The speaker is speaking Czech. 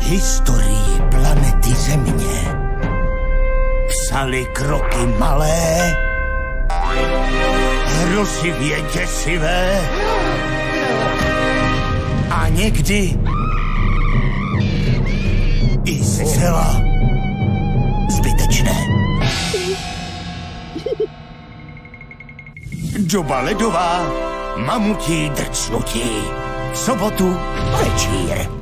historii planety Země psali kroky malé, hrozivě děsivé a někdy i zcela zbytečné. Doba ledová, mamutí drcnutí, v sobotu večír.